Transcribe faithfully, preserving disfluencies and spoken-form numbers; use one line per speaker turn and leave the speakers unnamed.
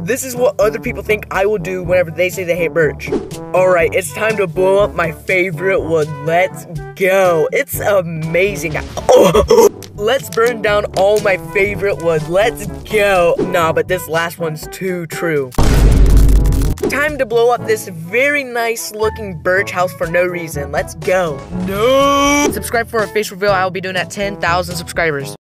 This is what other people think I will do whenever they say they hate Birch. Alright, it's time to blow up my favorite wood. Let's go. It's amazing. Oh. Let's burn down all my favorite wood. Let's go. Nah, but this last one's too true. Time to blow up this very nice looking birch house for no reason. Let's go. No. Subscribe for a face reveal I will be doing at ten thousand subscribers.